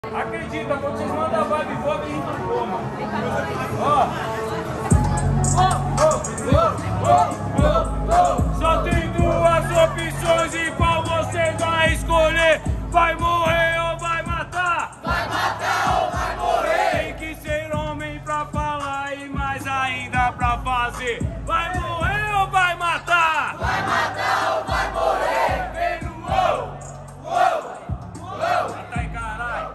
Acredita, quando vocês mandam a vibe boa, a gente não toma. Só tem duas opções e qual você vai escolher? Vai morrer ou vai matar? Vai matar ou vai morrer? Tem que ser homem pra falar e mais ainda pra fazer. Vai morrer ou vai matar? Vai matar ou vai morrer? Vem no uou, uou, uou. Tá aí, caralho.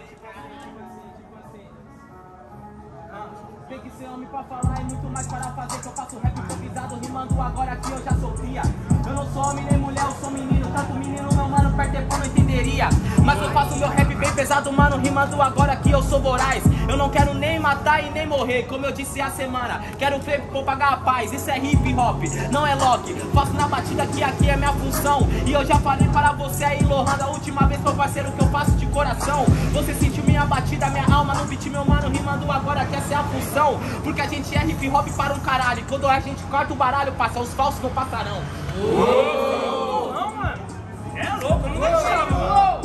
Tem que ser homem pra falar e muito mais para fazer. Que eu faço rap improvisado, rimando agora que eu já sofria. Eu não sou homem nem mulher, eu sou menino. Tanto menino, meu mano, perto é não entenderia. Mas eu faço meu rap bem pesado, mano, rimando agora que eu sou voraz. Eu não quero nem matar e nem morrer, como eu disse a semana. Quero ver propagar a paz, isso é hip hop, não é lock. Faço na batida que aqui é minha função. E eu já falei para você aí, Lohan, da última vez, meu parceiro, que eu faço de coração. Você sentiu minha batida, minha alma no beat, meu mano, rimando agora que essa é a função. Porque a gente é hip hop para um caralho. E quando a gente corta o baralho, passa, os falsos não passarão. Não, mano. É louco, não vai tirar, mano.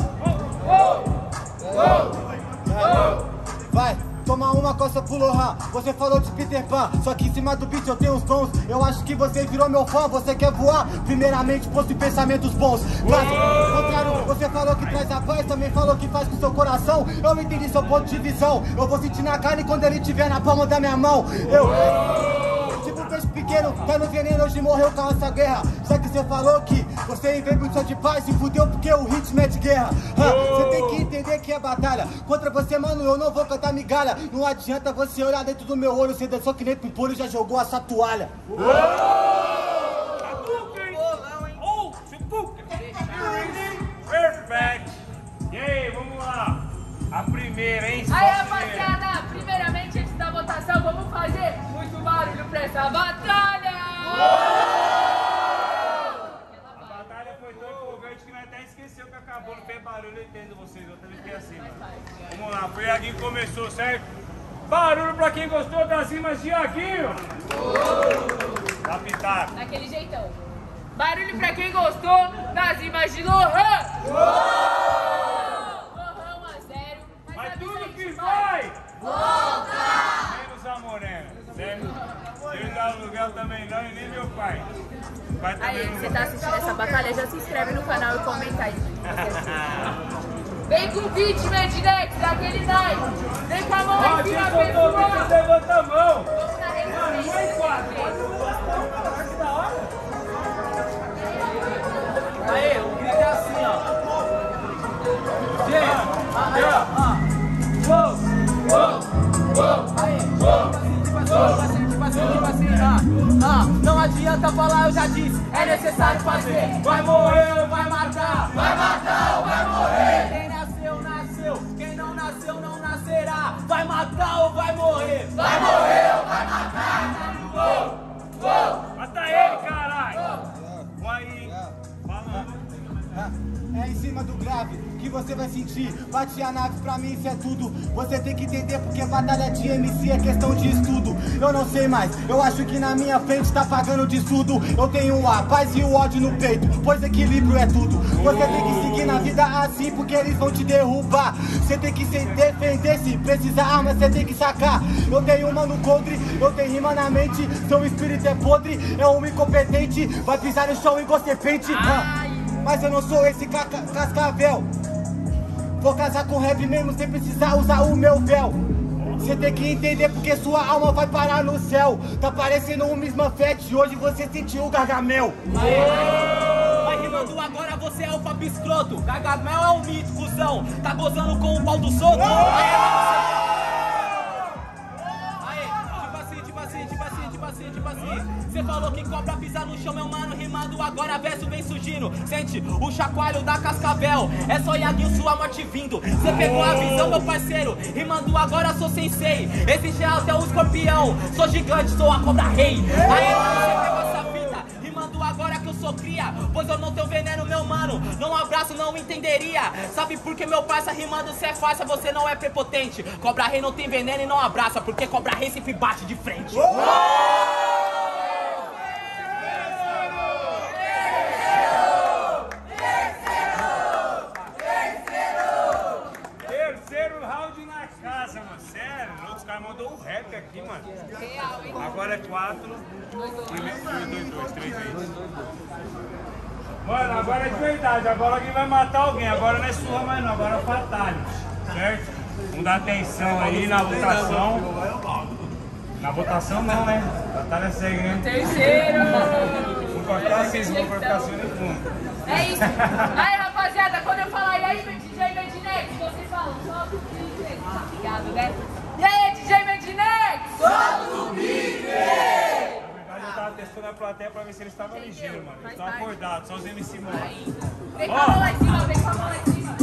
Vai, toma uma coça pro Lohan. Você falou de Peter Pan, só que em cima do beat eu tenho os dons. Eu acho que você virou meu fã, você quer voar. Primeiramente possui pensamentos bons. Caso contrário, você falou que traz a paz, também falou que faz com seu coração. Eu não entendi seu ponto de visão. Eu vou sentir na carne quando ele estiver na palma da minha mão. Tipo um peixe pequeno, tá no veneno, hoje morreu com essa guerra. Só que você falou que você veio muito de paz e fudeu porque o hit mete guerra. Você tem que entender que é batalha. Contra você, mano, eu não vou cantar migalha. Não adianta você olhar dentro do meu olho. Você dançou que nem pimpolho e já jogou a sua toalha. Perfect. E aí, vamos lá. A primeira, hein? Aí, rapaziada, primeiramente, antes da votação, vamos fazer muito barulho pra essa batalha! A batalha foi tão empolgante que nós até esqueceu que acabou. Não fez barulho, eu entendo vocês. Eu também fiquei assim, mano. Vamos lá, foi Iaguinho que começou, certo? Barulho pra quem gostou das rimas de Iaguinho. Da Pitaco. Daquele jeitão. Barulho pra quem gostou das rimas de Lohan! Lohan 1-0. Mas tudo que vai, Volta! menos a Morena, certo? Eu não aluguel também não e nem meu pai. O pai também Aí, não você tá assistindo essa batalha, já se inscreve no canal e comenta aí. Vem com o beat, Medinex, daquele naipe. Vem com a mão Ó, em quem cima, botou o vídeo, pessoal. levanta a mão. Vamos na resistência. Que da hora. Aí, o grito é assim, ó. Não adianta falar, eu já disse, é necessário fazer. Vai morrer ou vai matar? Vai matar ou vai morrer? Quem nasceu, nasceu. Quem não nasceu, não nascerá. Vai matar ou vai morrer? Vai morrer ou vai matar? Mata ele, caralho. Vai falando. É em cima do grave que você vai sentir. Bate a nave, pra mim isso é tudo. Você tem que entender porque batalha de MC é questão de estudo. Eu não sei mais, eu acho que na minha frente tá pagando de tudo. Eu tenho a paz e o ódio no peito, pois equilíbrio é tudo. Você tem que seguir na vida assim porque eles vão te derrubar. Você tem que se defender, se precisar arma você tem que sacar. Eu tenho uma no coldre, eu tenho rima na mente. Seu espírito é podre, é um incompetente. Vai pisar no chão e você pente. Mas eu não sou esse cascavel. Vou casar com rap mesmo sem precisar usar o meu véu. Você tem que entender porque sua alma vai parar no céu. Tá parecendo um Mismafete, hoje você sentiu o Gargamel. Vai rimando agora, você é o papo escroto. Gargamel é um mito, cuzão. Tá gozando com o pau do solto? Tipo assim, você falou que cobra pisa no chão, meu mano, rimando agora verso vem surgindo. Sente o chacoalho da Cascavel, é só Iaguinho, sua morte vindo. Você pegou a visão, meu parceiro, rimando agora sou sensei. Existe até o escorpião, sou gigante, sou a cobra rei. Aí você pegou essa fita, rimando agora que eu sou cria. Pois eu não tenho veneno, meu mano, não abraço, não entenderia. Sabe por que meu parça rimando cê é farsa, você não é prepotente. Cobra rei não tem veneno e não abraça, porque cobra rei sempre bate de frente. Terceiro. Primeiro round na casa, mano. Sério, os caras mandou um rap aqui, mano. Real, hein? Agora é 4. 2, 3 vezes. Mano, agora é de verdade. Agora alguém vai matar alguém. Agora não é surra mais não, agora é fatality. Certo? Vamos dar atenção aí na votação. Na votação não, né? Batalha segue, né? Terceiro! Vou cortar vocês, vou cortar assim no fundo. É isso. Aí, rapaziada, quando eu falar e aí, DJ Medinex, vocês falam, solta o beat, tá ligado, né? E aí, DJ Medinex? Solta o beat! Na verdade, eu tava testando a plateia pra ver se eles estavam ligeiros, mano. Eles estão acordados, só os MC mano. Vem com a mão lá em cima, vem com a mão lá em cima.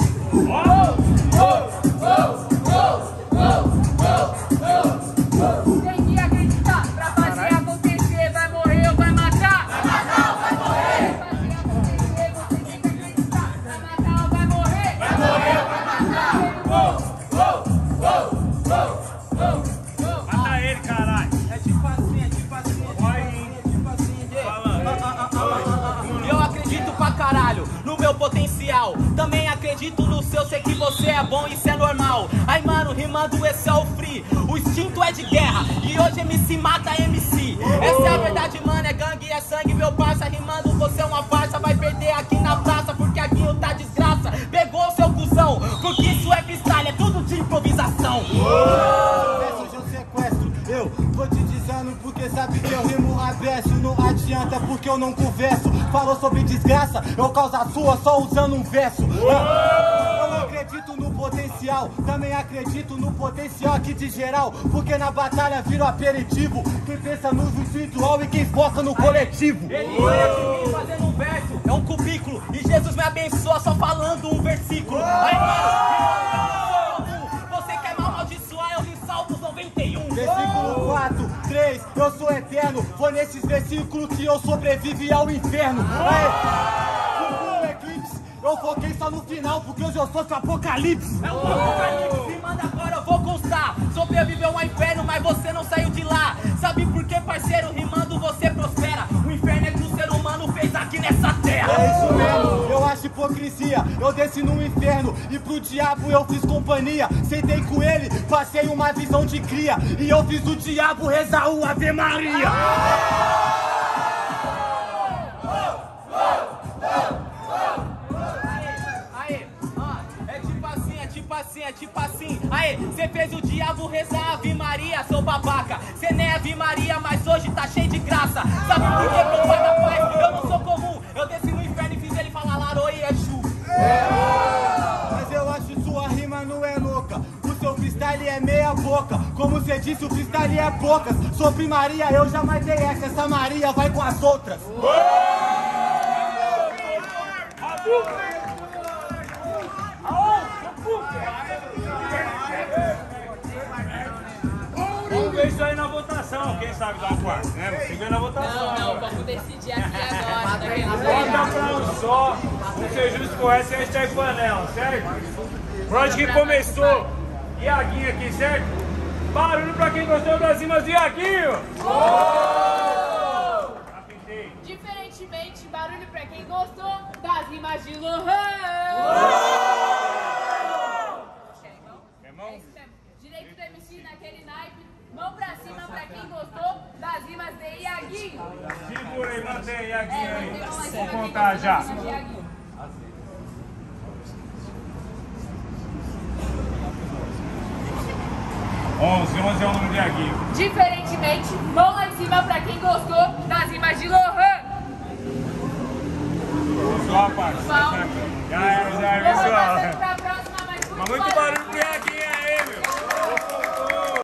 Tem que acreditar, pra fazer acontecer, vai morrer ou vai matar? Vai matar ou vai morrer? Pra fazer acontecer, você tem que acreditar, vai matar ou vai morrer? Vai morrer ou vai matar? Mata ele, caralho. É tipo assim, Eu acredito pra caralho no meu potencial. Também acredito no seu, sei que você é bom, isso é normal. Ai mano, rimando esse é o free. O instinto é de guerra e hoje MC mata MC. Essa é a verdade, mano, é gangue, é sangue, meu parça. Rimando, você é uma farsa, vai perder aqui na praça, porque aqui tá desgraça. Pegou o seu cuzão, porque isso é freestyle, é tudo de improvisação. Hoje eu sequestro, eu vou te dizendo porque sabe que eu rimo avesso. Não adianta porque eu não converso. Falou sobre desgraça, eu causo a sua só usando um verso. Eu não acredito no potencial, também acredito no potencial aqui de geral. Porque na batalha vira o aperitivo. Quem pensa no individual e quem foca no coletivo. Ele olha de mim fazendo um verso, é um cubículo. E Jesus me abençoa só falando um versículo. Aí mano, você quer me amaldiçoar, eu lhe salvo os 91. Versículo 4, 3, eu sou eterno. Foi nesses versículos que eu sobrevivi ao inferno. Aí, no eclipse, eu foquei só no final, porque hoje eu sou seu apocalipse. É o apocalipse, me manda agora, eu vou constar. Sobreviveu ao inferno, mas você não saiu de lá. Sabe por que, parceiro? Rimando você prospera. O inferno é que o ser humano fez aqui nessa terra. É isso mesmo, eu acho hipocrisia. Eu desci no inferno e pro diabo eu fiz companhia. Sentei com ele, passei uma visão de cria. E eu fiz o diabo rezar o Ave Maria. É tipo assim, aê, cê fez o diabo rezar Ave Maria, seu babaca. Cê nem é Ave Maria, mas hoje tá cheio de graça. Sabe por que meu pai da paz? Eu não sou comum. Eu desci no inferno e fiz ele falar Laroi e Exu. Mas eu acho sua rima não é louca. O seu freestyle é meia boca. Como cê disse, o freestyle é poucas. Sobre Maria eu jamais dei essa Maria vai com as outras. Vamos ver isso aí na votação, quem sabe dar um quarto, né? Você ganha na votação. Não, vamos decidir aqui agora. Vota pra um só, vamos ser justos com essa e hashtag panela, certo? Por onde que começou? Iaguinho aqui, certo? Barulho pra quem gostou das rimas de Iaguinho! Diferentemente, barulho pra quem gostou das rimas de Lohan! Quer mão? É isso mesmo. Direito do MC naquele naipe. Mão pra cima pra quem gostou das rimas de Iaguinho. Segura aí, mantém Iaguinho aí. Vou Vou contar já. 11 é o número de Iaguinho. Diferentemente, mão lá em cima pra quem gostou das rimas de Lohan.